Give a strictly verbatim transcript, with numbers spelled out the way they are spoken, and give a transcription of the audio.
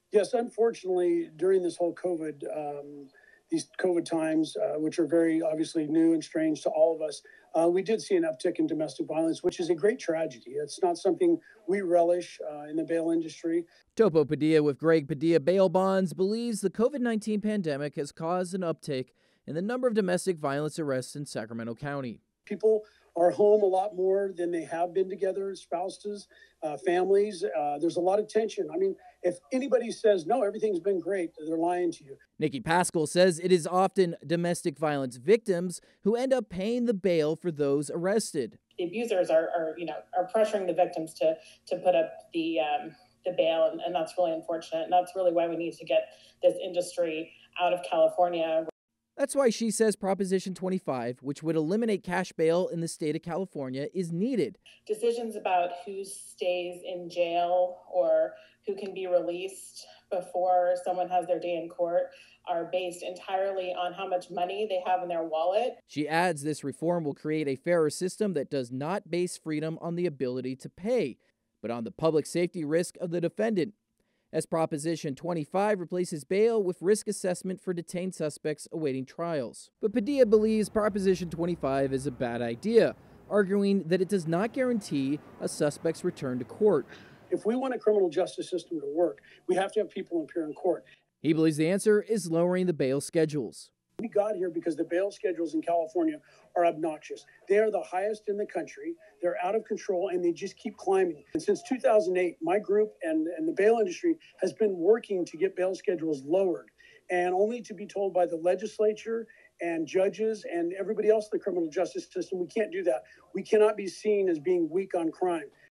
Yes, unfortunately, during this whole COVID, um, these COVID times, uh, which are very obviously new and strange to all of us, uh, we did see an uptick in domestic violence, which is a great tragedy. It's not something we relish uh, in the bail industry. Topo Padilla with Greg Padilla Bail Bonds believes the COVID nineteen pandemic has caused an uptick in the number of domestic violence arrests in Sacramento County. People are home a lot more than they have been together, spouses, uh, families. Uh, there's a lot of tension. I mean, if anybody says, no, everything's been great, they're lying to you. Nikki Pascal says it is often domestic violence victims who end up paying the bail for those arrested. The abusers are, are you know, are pressuring the victims to to put up the um, the bail, and, and that's really unfortunate. And that's really why we need to get this industry out of California. That's why she says Proposition twenty-five, which would eliminate cash bail in the state of California, is needed. Decisions about who stays in jail or who can be released before someone has their day in court are based entirely on how much money they have in their wallet. She adds this reform will create a fairer system that does not base freedom on the ability to pay, but on the public safety risk of the defendant. As Proposition twenty-five replaces bail with risk assessment for detained suspects awaiting trials. But Padilla believes Proposition twenty-five is a bad idea, arguing that it does not guarantee a suspect's return to court. If we want a criminal justice system to work, we have to have people appear in court. He believes the answer is lowering the bail schedules. We got here because the bail schedules in California are obnoxious. They are the highest in the country. They're out of control, and they just keep climbing. And since two thousand eight, my group and, and the bail industry has been working to get bail schedules lowered, and only to be told by the legislature and judges and everybody else in the criminal justice system, we can't do that. We cannot be seen as being weak on crime.